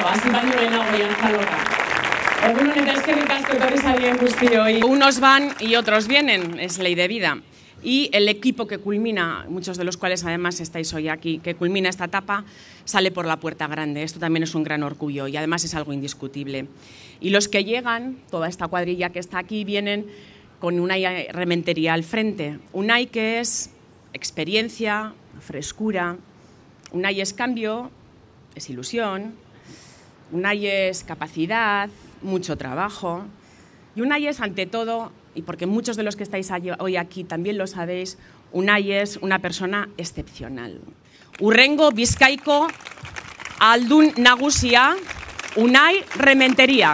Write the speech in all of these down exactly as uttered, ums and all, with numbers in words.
hasi baino lehenago Jantzaloka. Egun honetan eskerrik asko etorri zarien guztioi. Unos van y otros vienen, es ley de vida. Y el equipo que culmina, muchos de los cuales además estáis hoy aquí, que culmina esta etapa, sale por la puerta grande. Esto también es un gran orgullo y además es algo indiscutible. Y los que llegan, toda esta cuadrilla que está aquí, vienen con Unai Rementería al frente. Unai que es experiencia, frescura, Unai es cambio, es ilusión, Unai es capacidad, mucho trabajo, y Unai es ante todo, y porque muchos de los que estáis hoy aquí también lo sabéis, Unai es una persona excepcional. Hurrengo Bizkaiko Aldun Nagusia, Unai Rementería.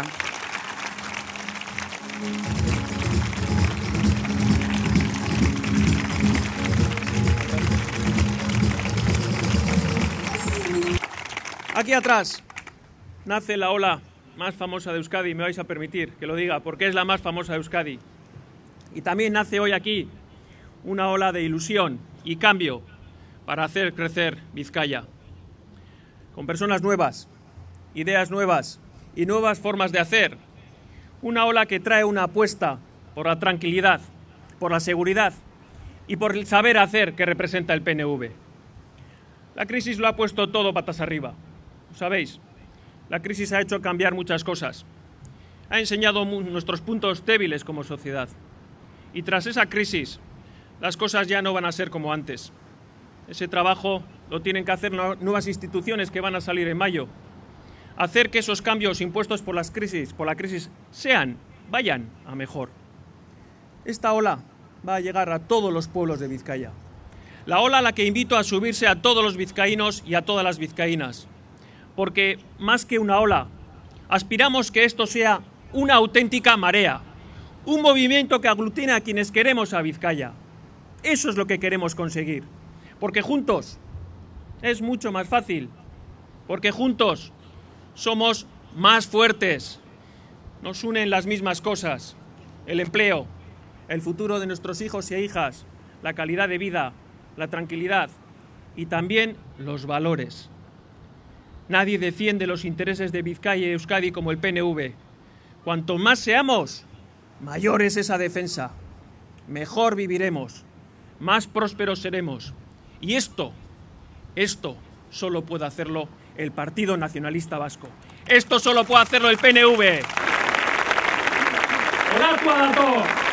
Aquí atrás nace la ola más famosa de Euskadi, me vais a permitir que lo diga, porque es la más famosa de Euskadi. Y también nace hoy aquí una ola de ilusión y cambio para hacer crecer Vizcaya. Con personas nuevas, ideas nuevas y nuevas formas de hacer. Una ola que trae una apuesta por la tranquilidad, por la seguridad y por el saber hacer que representa el P N V. La crisis lo ha puesto todo patas arriba. ¿Sabéis? La crisis ha hecho cambiar muchas cosas. Ha enseñado nuestros puntos débiles como sociedad. Y tras esa crisis, las cosas ya no van a ser como antes. Ese trabajo lo tienen que hacer nuevas instituciones que van a salir en mayo. Hacer que esos cambios impuestos por las crisis, por la crisis sean, vayan a mejor. Esta ola va a llegar a todos los pueblos de Vizcaya. La ola a la que invito a subirse a todos los vizcaínos y a todas las vizcaínas. Porque, más que una ola, aspiramos que esto sea una auténtica marea, un movimiento que aglutine a quienes queremos a Vizcaya. Eso es lo que queremos conseguir, porque juntos es mucho más fácil, porque juntos somos más fuertes, nos unen las mismas cosas, el empleo, el futuro de nuestros hijos e hijas, la calidad de vida, la tranquilidad y también los valores. Nadie defiende los intereses de Vizcaya y Euskadi como el P N V. Cuanto más seamos, mayor es esa defensa. Mejor viviremos, más prósperos seremos. Y esto, esto solo puede hacerlo el Partido Nacionalista Vasco. Esto solo puede hacerlo el P N V. ¡Hola, Cuadro!